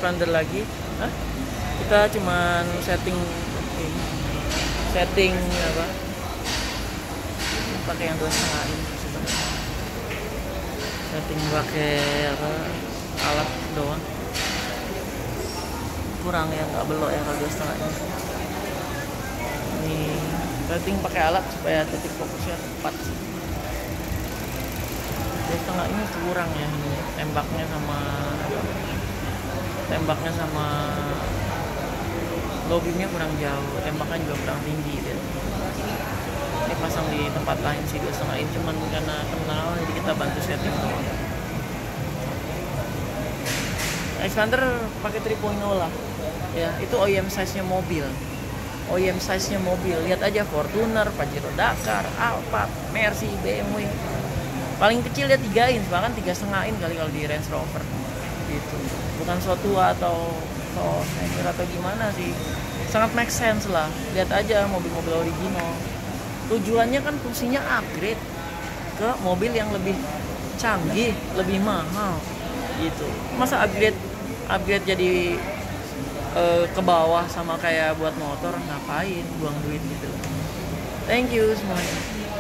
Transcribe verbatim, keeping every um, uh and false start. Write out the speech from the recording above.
expander lagi. Hah? Kita cuman setting setting apa, pakai yang dua setengah ini sebenarnya. Setting pakai apa, alat doang, kurang ya, nggak belok ya kalau dua setengah ini. Ini setting pakai alat supaya titik fokusnya tepat. Dua setengah ini kurang ya, ini tembaknya sama tembaknya sama low beamnya kurang jauh, tembaknya juga kurang tinggi deh. Ini pasang di tempat lain sih dua setengah ini, cuman karena kenal jadi kita bantu setting doang. Expander pakai tiga titik nol lah ya, itu O E M size nya mobil. O E M size nya mobil, lihat aja Fortuner, Pajero Dakar, Alphard, Mercy, B M W. Paling kecil dia tiga inch, bahkan tiga setengah inch kali kalau di Range Rover gitu. Bukan so tua atau so senior atau gimana sih, sangat make sense lah. Lihat aja mobil-mobil original, tujuannya kan fungsinya upgrade ke mobil yang lebih canggih, lebih mahal gitu. Masa upgrade upgrade jadi uh, ke bawah sama kayak buat motor, ngapain buang duit gitu. Thank you semuanya.